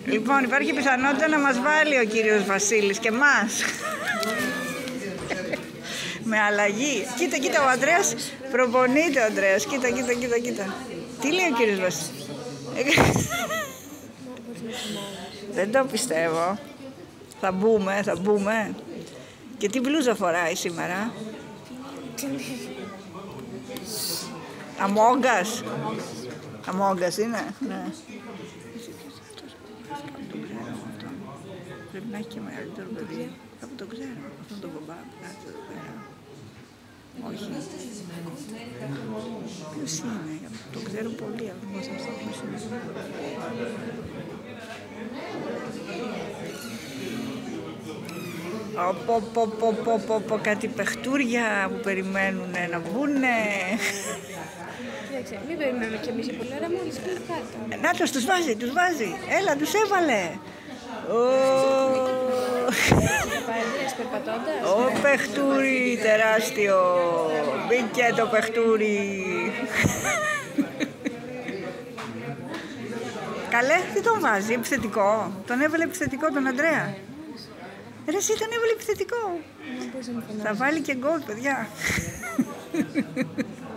Λοιπόν, υπάρχει πιθανότητα να μας βάλει ο κύριος Βασίλης και μας. Με αλλαγή. Κοίτα, κοίτα, ο Ανδρέας προπονείται, ο Ανδρέας. Κοίτα, κοίτα, κοίτα, κοίτα. Τι λέει ο κύριος Βασίλης? Δεν το πιστεύω. Θα μπούμε, θα μπούμε. Και τι μπλούζα φοράει σήμερα? Αμόγκας. Αμόγκας είναι, ναι. Πρέπει να έχει και μεγαλύτερο παιδί. Κάπου το ξέρω. Αυτόν τον κομπά. Όχι. Ποιος είναι? Το ξέρω πολύ. Αλλά δεν ξέρω ποιος είναι. Πω, κάτι παιχτούρια που περιμένουν να μπουνε. Κοίταξε, μην περιμένουμε κι εμείς για πολύ ώρα, μόλις πήγε κάτω. Νάτος, τους βάζει, τους βάζει. Έλα, τους έβαλε. Παραδείας περπατώντας. Ω, παιχτούρι τεράστιο. Μπήκε το παιχτούρι. Καλέ, τι τον βάζει, επιθετικό? Τον έβαλε επιθετικό τον Ανδρέα. Ρε, εσύ τον έβαλε επιθετικό. Θα βάλει και γκολ, παιδιά.